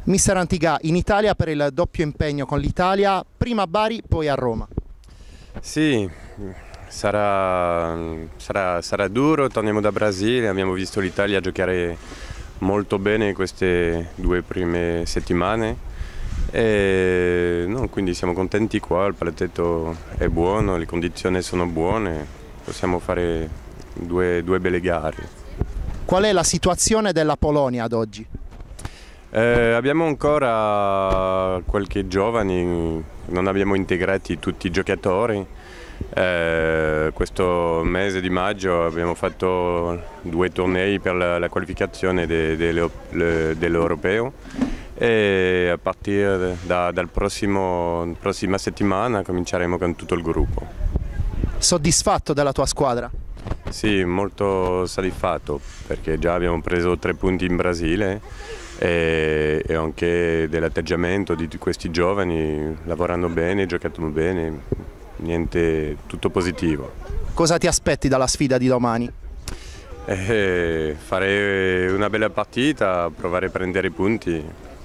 Mister Antigà, in Italia per il doppio impegno con l'Italia, prima a Bari, poi a Roma. Sì, sarà duro, torniamo da Brasile, abbiamo visto l'Italia giocare molto bene queste 2 prime settimane e no, quindi siamo contenti qua, il paletto è buono, le condizioni sono buone, possiamo fare due belle gare. Qual è la situazione della Polonia ad oggi? Abbiamo ancora qualche giovani, non abbiamo integrati tutti i giocatori. Questo mese di maggio abbiamo fatto 2 tornei per la qualificazione dell'Europeo e a partire dal prossima settimana cominceremo con tutto il gruppo. Soddisfatto della tua squadra? Sì, molto soddisfatto perché già abbiamo preso 3 punti in Brasile e anche dell'atteggiamento di questi giovani, lavorano bene, giocano bene, niente, tutto positivo. Cosa ti aspetti dalla sfida di domani? Fare una bella partita, provare a prendere i punti